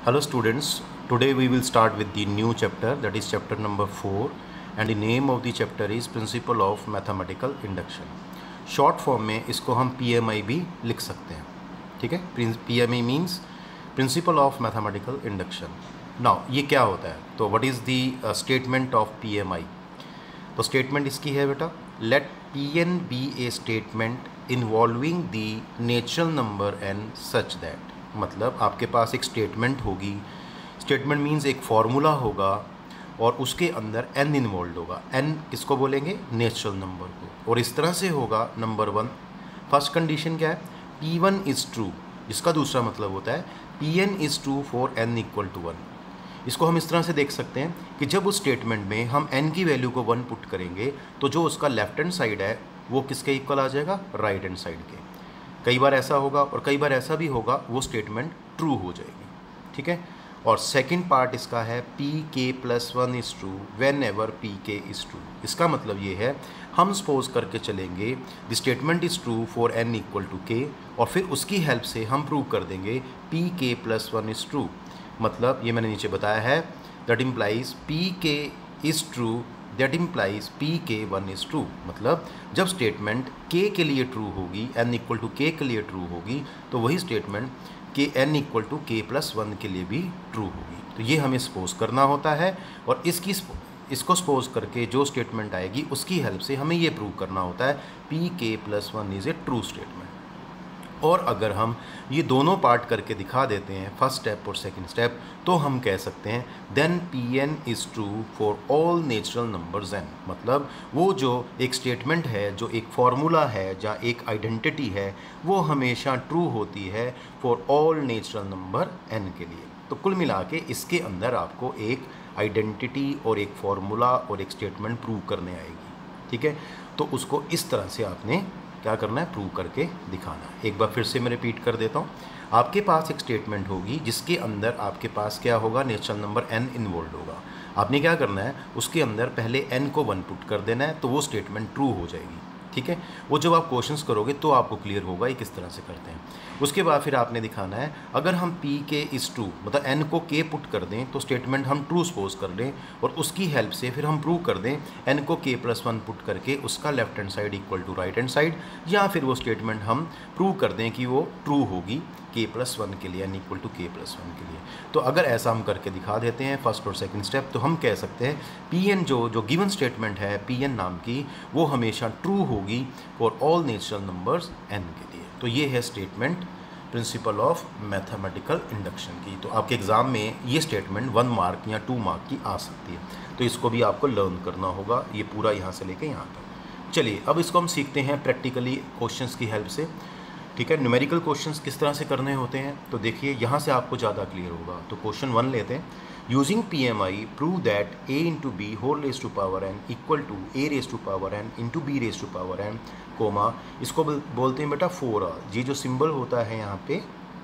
Hello students, today we will start with the new chapter, that is chapter number 4, and the name of the chapter is Principle of Mathematical Induction. Short form में इसको हम PMI भी लिख सकते हैं, ठीक है. PMI means Principle of Mathematical Induction. Now ये क्या होता है, तो what is the statement of PMI? तो statement इसकी है बेटा, let Pn be a statement involving the natural number n such that, मतलब आपके पास एक स्टेटमेंट होगी. स्टेटमेंट मीन्स एक फॉर्मूला होगा और उसके अंदर n इन्वॉल्व होगा. n किसको बोलेंगे? नेचुरल नंबर को. और इस तरह से होगा. नंबर 1, फर्स्ट कंडीशन क्या है? P1 इज़ ट्रू, जिसका दूसरा मतलब होता है Pn is true for n equal to 1. इसको हम इस तरह से देख सकते हैं कि जब उस स्टेटमेंट में हम n की वैल्यू को 1 पुट करेंगे तो जो उसका लेफ्ट हैंड साइड है वो किसके इक्वल आ जाएगा? राइट हैंड साइड के. कई बार ऐसा होगा और कई बार ऐसा भी होगा, वो स्टेटमेंट ट्रू हो जाएगी, ठीक है. और सेकंड पार्ट इसका है Pk+1 is true whenever Pk is true. इसका मतलब ये है, हम सपोज करके चलेंगे the statement is true for n equal to k, और फिर उसकी हेल्प से हम प्रूव कर देंगे Pk+1 इज़ ट्रू. मतलब ये मैंने नीचे बताया है, that implies Pk is true, that implies Pk1 is true. मतलब जब स्टेटमेंट k के लिए ट्रू होगी, n इक्वल टू k के लिए ट्रू होगी, तो वही स्टेटमेंट कि n इक्वल टू k+1 के लिए भी ट्रू होगी. तो ये हमें सपोज करना होता है, और इसको सपोज करके जो स्टेटमेंट आएगी उसकी हेल्प से हमें ये प्रूव करना होता है Pk+1 is a true statement. और अगर हम ये दोनों पार्ट करके दिखा देते हैं, फर्स्ट स्टेप और सेकंड स्टेप, तो हम कह सकते हैं then Pn is true for all natural numbers n. मतलब वो जो एक स्टेटमेंट है, जो एक फार्मूला है, या एक आइडेंटिटी है, वो हमेशा ट्रू होती है for all natural number n के लिए. तो कुल मिला के इसके अंदर आपको एक आइडेंटिटी और एक फार्मूला और एक स्टेटमेंट प्रूव करने आएगी, ठीक है. तो उसको इस तरह से आपने क्या करना है? प्रूव करके दिखाना है. एक बार फिर से मैं रिपीट कर देता हूँ. आपके पास एक स्टेटमेंट होगी जिसके अंदर आपके पास क्या होगा? नेचुरल नंबर n इन्वॉल्व होगा. आपने क्या करना है? उसके अंदर पहले n को 1 पुट कर देना है, तो वो स्टेटमेंट ट्रू हो जाएगी, ठीक है. वो जब आप क्वेश्चंस करोगे तो आपको क्लियर होगा ये किस तरह से करते हैं. उसके बाद फिर आपने दिखाना है, अगर हम Pk इज़ ट्रू, मतलब n को k पुट कर दें तो स्टेटमेंट हम ट्रू सपोज कर लें, और उसकी हेल्प से फिर हम प्रूव कर दें n को k+1 पुट करके उसका left hand side equal to right hand side, या फिर वो स्टेटमेंट हम प्रूव कर दें कि वो ट्रू होगी k+1 के लिए, n इक्वल टू k+1 के लिए. तो अगर ऐसा हम करके दिखा देते हैं फर्स्ट और सेकंड स्टेप, तो हम कह सकते हैं Pn जो गिवन स्टेटमेंट है Pn नाम की, वो हमेशा ट्रू होगी for all natural numbers n के लिए. तो ये है statement principle of mathematical induction की. तो आपके एग्ज़ाम में ये स्टेटमेंट 1 मार्क या 2 मार्क की आ सकती है, तो इसको भी आपको लर्न करना होगा, ये पूरा यहाँ से लेके यहाँ तक. चलिए अब इसको हम सीखते हैं प्रैक्टिकली क्वेश्चंस की हेल्प से, ठीक है. न्यूमेरिकल क्वेश्चंस किस तरह से करने होते हैं, तो देखिए यहाँ से आपको ज़्यादा क्लियर होगा. तो क्वेश्चन 1 लेते हैं. Using PMI prove that a into B whole raise to power n equal to a raise to power n into B raise to power n, comma इसको बोलते हैं बेटा 4r. ये जो सिंबल होता है यहाँ पे,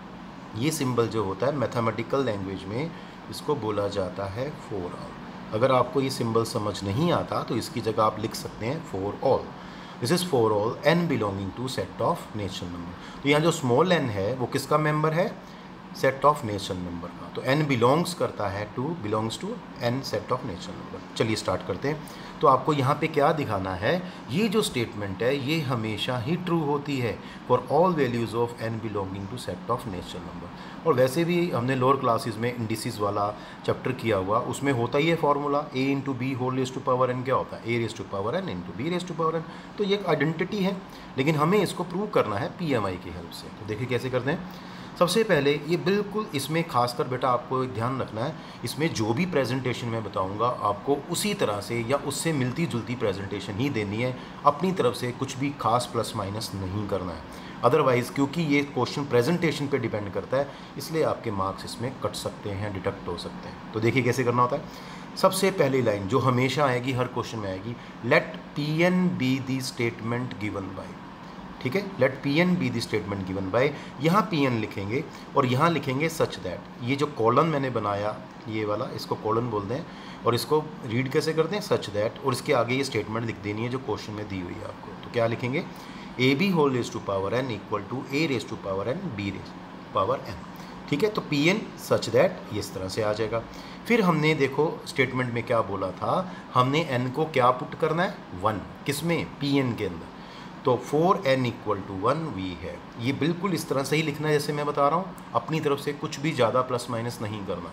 ये सिंबल जो होता है मैथमेटिकल लैंग्वेज में इसको बोला जाता है 4r. अगर आपको ये सिंबल समझ नहीं आता तो इसकी जगह आप लिख सकते हैं 4all. This is 4all n belonging to set of natural number. तो यहाँ जो स्मॉल n है वो किसका मेंबर है? सेट ऑफ नेचुरल नंबर का. तो n बिलोंग्स करता है belongs to n set of natural number. चलिए स्टार्ट करते हैं. तो आपको यहाँ पे क्या दिखाना है? ये जो स्टेटमेंट है ये हमेशा ही ट्रू होती है for all values of n belonging to set of natural number. और वैसे भी हमने लोअर क्लासेस में इंडिसेस वाला चैप्टर किया हुआ, उसमें होता ही है formula a into B whole raise to power n. क्या होता है? a raise to power n into B raise to power n. तो ये एक आइडेंटिटी है, लेकिन हमें इसको प्रूव करना है PMI की हेल्प से. तो देखिए कैसे करते हैं. सबसे पहले ये बिल्कुल इसमें खासकर बेटा आपको एक ध्यान रखना है, इसमें जो भी प्रेजेंटेशन मैं बताऊंगा आपको उसी तरह से या उससे मिलती जुलती प्रेजेंटेशन ही देनी है. अपनी तरफ से कुछ भी खास प्लस माइनस नहीं करना है. अदरवाइज़ क्योंकि ये क्वेश्चन प्रेजेंटेशन पे डिपेंड करता है, इसलिए आपके मार्क्स इसमें कट सकते हैं, डिडक्ट हो सकते हैं. तो देखिए कैसे करना होता है. सबसे पहली लाइन जो हमेशा आएगी, हर क्वेश्चन में आएगी, let Pn be the statement given by. ठीक है, let Pn be the statement given by. यहाँ Pn लिखेंगे और यहाँ लिखेंगे सच दैट. ये जो कॉलन मैंने बनाया ये वाला, इसको कॉलन बोलते हैं, और इसको रीड कैसे करते हैं? Such that. और इसके आगे ये स्टेटमेंट लिख देनी है जो क्वेश्चन में दी हुई है आपको. तो क्या लिखेंगे? A B whole raise to power n equal to a raise to power n b raise to power n. ठीक है। तो पी एन सच दैट ये इस तरह से आ जाएगा। फिर हमने देखो स्टेटमेंट में क्या बोला था, हमने n को क्या पुट करना है 1, किस में, पी एन के अंदर। तो 4n इक्वल टू 1 वी है। ये बिल्कुल इस तरह से ही लिखना है जैसे मैं बता रहा हूँ, अपनी तरफ से कुछ भी ज़्यादा प्लस माइनस नहीं करना।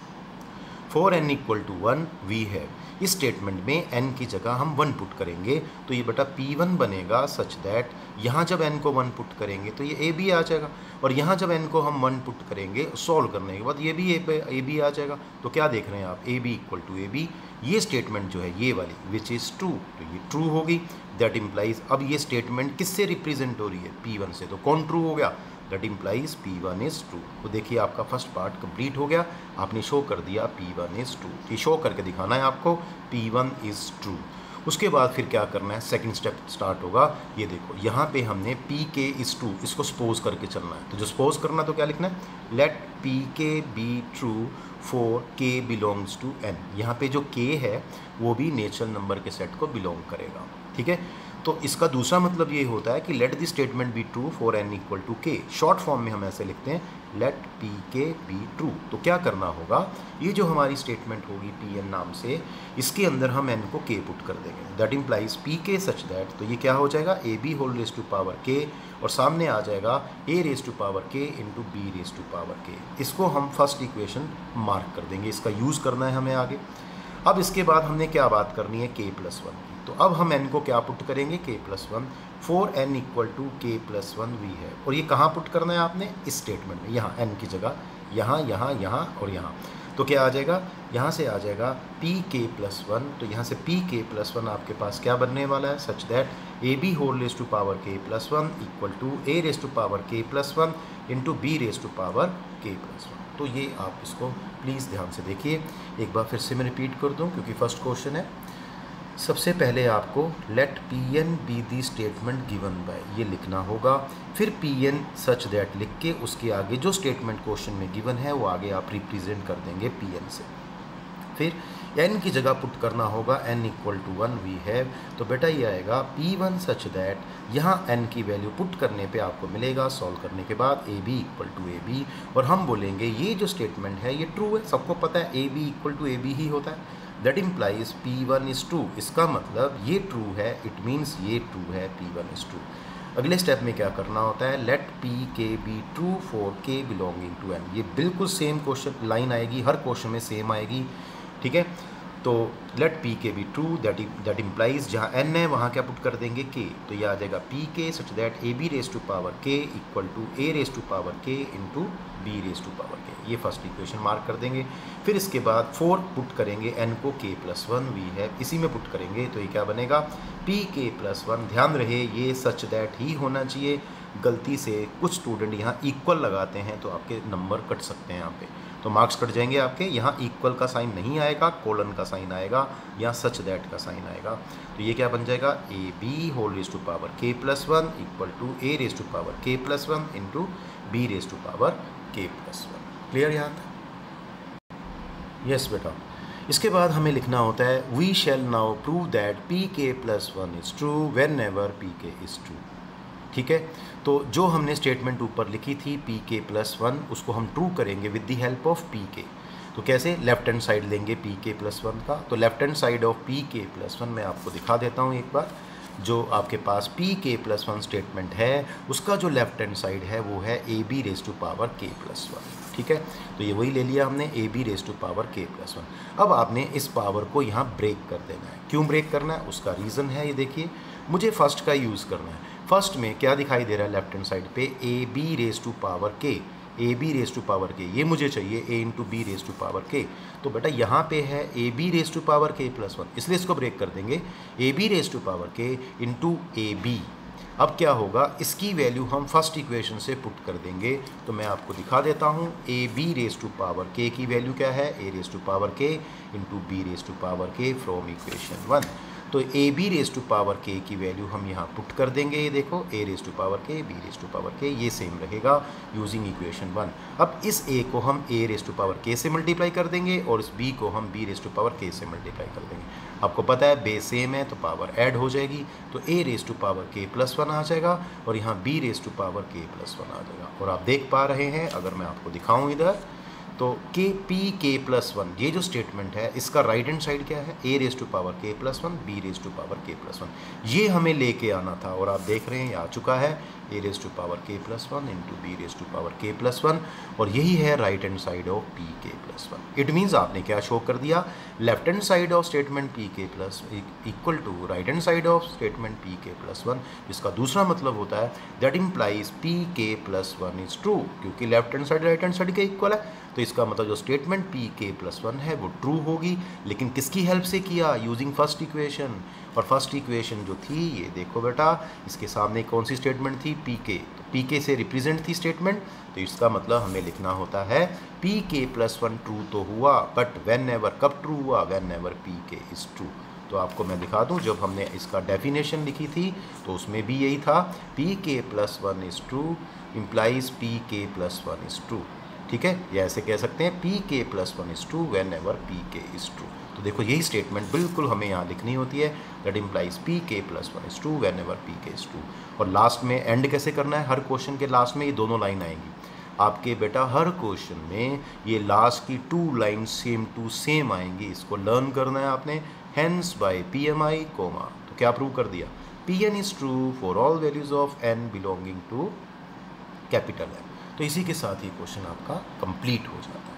4n इक्वल टू 1 वी है। इस स्टेटमेंट में n की जगह हम 1 पुट करेंगे तो ये बटा P1 बनेगा सच दैट यहाँ जब n को 1 पुट करेंगे तो ये AB आ जाएगा, और यहाँ जब n को हम 1 पुट करेंगे सॉल्व करने के बाद ये भी AB आ जाएगा। तो क्या देख रहे हैं आप, AB इक्वल टू AB। ये स्टेटमेंट जो है ये वाली विच इज़ ट्रू, तो ये ट्रू होगी। दैट इम्प्लाइज, अब ये स्टेटमेंट किससे रिप्रेजेंट हो रही है, P1 से, तो कौन ट्रू हो गया, that implies P1 is true. तो देखिए आपका फर्स्ट पार्ट कंप्लीट हो गया, आपने शो कर दिया P1 इज़ ट्रू। ये शो करके दिखाना है आपको P1 इज़ ट्रू। उसके बाद फिर क्या करना है, सेकंड स्टेप स्टार्ट होगा। ये देखो यहाँ पे हमने PK इज़ ट्रू, इसको सपोज करके चलना है। तो जो सपोज करना तो क्या लिखना है, let PK be true for K belongs to N। यहाँ पे जो K है वो भी नेचुरल नंबर के सेट को बिलोंग करेगा, ठीक है। तो इसका दूसरा मतलब ये होता है कि let the statement be true for n equal to k। Short form में हम ऐसे लिखते हैं लेट PK बी ट्रू। तो क्या करना होगा, ये जो हमारी स्टेटमेंट होगी Pn नाम से, इसके अंदर हम n को k पुट कर देंगे। That implies PK such that, तो ये क्या हो जाएगा AB whole raise to power k, और सामने आ जाएगा A raise to power k into B raise to power k। इसको हम फर्स्ट इक्वेशन मार्क कर देंगे, इसका यूज़ करना है हमें आगे। अब इसके बाद हमने क्या बात करनी है, k प्लस 1 की। तो अब हम n को क्या पुट करेंगे, k plus 1। 4n equal to k plus 1 वी है, और ये कहाँ पुट करना है आपने, इस स्टेटमेंट में, यहाँ n की जगह, यहाँ यहाँ यहाँ और यहाँ। तो क्या आ जाएगा, यहाँ से आ जाएगा pk प्लस 1। तो यहाँ से pk प्लस 1 आपके पास क्या बनने वाला है, such that AB whole raise to power k plus 1 equal to A raise to power k plus 1 into B raise to power k plus 1। तो ये आप इसको प्लीज़ ध्यान से देखिए, एक बार फिर से मैं रिपीट कर दूं क्योंकि फर्स्ट क्वेश्चन है। सबसे पहले आपको let Pn be the statement given by ये लिखना होगा, फिर Pn सच दैट लिख के उसके आगे जो स्टेटमेंट क्वेश्चन में गिवन है वो आगे आप रिप्रेजेंट कर देंगे Pn से। फिर n की जगह पुट करना होगा n इक्वल टू 1 वी है। तो बेटा ये आएगा P1 सच दैट, यहाँ n की वैल्यू पुट करने पे आपको मिलेगा सॉल्व करने के बाद AB इक्वल टू AB, और हम बोलेंगे ये जो स्टेटमेंट है ये ट्रू है, सबको पता है AB इक्वल टू AB ही होता है। That implies P1 is true, इसका मतलब ये ट्रू है, इट मीन्स ये ट्रू है, P1 इज़ ट्रू। अगले स्टेप में क्या करना होता है, let PK be true for K belonging to N। ये बिल्कुल सेम क्वेश्चन लाइन आएगी, हर क्वेश्चन में सेम आएगी, ठीक है। तो let PK be true, that implies जहाँ n है वहाँ क्या पुट कर देंगे k। तो ये आ जाएगा PK such that AB raise to power k equal to A raise to power k into B raise to power k। ये फर्स्ट इक्वेशन मार्क कर देंगे। फिर इसके बाद 4 पुट करेंगे, n को k प्लस 1 वी है इसी में पुट करेंगे, तो ये क्या बनेगा PK प्लस 1। ध्यान रहे ये सच दैट ही होना चाहिए, गलती से कुछ स्टूडेंट यहाँ इक्वल लगाते हैं तो आपके नंबर कट सकते हैं, यहाँ पे तो मार्क्स कट जाएंगे आपके। यहाँ इक्वल का साइन नहीं आएगा, कोलन का साइन आएगा, यहाँ सच दैट का साइन आएगा। तो ये क्या बन जाएगा, AB whole raise to power k plus 1 equal to A raise to power k plus 1 into B raise to power k plus 1। Clear यहाँ तक? यस बेटा। इसके बाद हमें लिखना होता है we shall now prove that PK plus 1 is true whenever PK is true. ठीक है, तो जो हमने स्टेटमेंट ऊपर लिखी थी PK प्लस 1 उसको हम ट्रू करेंगे with the help of PK। तो कैसे, लेफ्ट हैंड साइड लेंगे PK प्लस 1 का। तो left hand side of PK plus 1 मैं आपको दिखा देता हूँ एक बार। जो आपके पास PK प्लस 1 स्टेटमेंट है उसका जो लेफ्ट हैंड साइड है वो है AB raise to power k plus 1। ठीक है, तो ये वही ले लिया हमने AB raise to power k plus 1। अब आपने इस पावर को यहाँ ब्रेक कर देना है। क्यों ब्रेक करना है उसका रीज़न है, ये देखिए मुझे फर्स्ट का यूज़ करना है। फर्स्ट में क्या दिखाई दे रहा है लेफ्ट हैंड साइड पे, AB raise to power k, AB raise to power k, ये मुझे चाहिए A into B raise to power k। तो बेटा यहाँ पे है AB raise to power k plus 1, इसलिए इसको ब्रेक कर देंगे AB raise to power k into AB। अब क्या होगा, इसकी वैल्यू हम फर्स्ट इक्वेशन से पुट कर देंगे। तो मैं आपको दिखा देता हूँ, AB raise to power k की वैल्यू क्या है, A raise to power k into B raise to power k from equation 1। तो A B raise to power K की वैल्यू हम यहाँ पुट कर देंगे। ये देखो A raise to power k, B raise to power k, ये same रहेगा यूजिंग इक्वेशन 1। अब इस ए को हम ए रेज टू पावर के से मल्टीप्लाई कर देंगे और इस बी को हम बी रेज टू पावर के से मल्टीप्लाई कर देंगे। आपको पता है बेस सेम है तो पावर ऐड हो जाएगी, तो A raise to power k plus 1 आ जाएगा और यहाँ B raise to power k plus 1 आ जाएगा। और आप देख पा रहे हैं, अगर मैं आपको दिखाऊँ इधर, तो के पी के प्लस 1 ये जो स्टेटमेंट है इसका राइट हैंड साइड क्या है, A raise to power k plus 1, B raise to power k plus 1, ये हमें लेके आना था और आप देख रहे हैं ये आ चुका है, A raise to power k plus 1 into B raise to power k plus 1, और यही है right hand side of P k plus 1। It means आपने क्या शो कर दिया, left hand side of statement P k plus equal to right hand side of statement P k plus 1, जिसका दूसरा मतलब होता है that implies P k plus 1 is true, क्योंकि left hand side right hand side के equal है, तो इसका मतलब जो स्टेटमेंट पी के प्लस 1 है वो ट्रू होगी। लेकिन किसकी हेल्प से किया, यूजिंग फर्स्ट इक्वेशन, और फर्स्ट इक्वेशन जो थी ये देखो बेटा, इसके सामने कौन सी स्टेटमेंट थी, पी के, तो पी के से रिप्रेजेंट थी स्टेटमेंट, तो इसका मतलब हमें लिखना होता है पी के प्लस 1 ट्रू तो हुआ, बट वेन एवर, कब ट्रू हुआ, whenever P k is true. तो आपको मैं दिखा दूं, जब हमने इसका डेफिनेशन लिखी थी तो उसमें भी यही था, P k plus 1 is true implies P k plus 1 is true. ठीक है, या ऐसे कह सकते हैं P k plus 1 is true whenever P k is true. तो देखो यही स्टेटमेंट बिल्कुल हमें यहाँ लिखनी होती है, that implies P k plus 1 is true whenever P k is true. और लास्ट में एंड कैसे करना है, हर क्वेश्चन के लास्ट में ये दोनों लाइन आएंगी आपके बेटा, हर क्वेश्चन में ये लास्ट की 2 लाइन सेम टू सेम आएंगी, इसको लर्न करना है आपने। Hence by P M I comma, तो क्या प्रूव कर दिया, P n is true for all values of n belonging to capital N. तो इसी के साथ ही क्वेश्चन आपका कंप्लीट हो जाता है।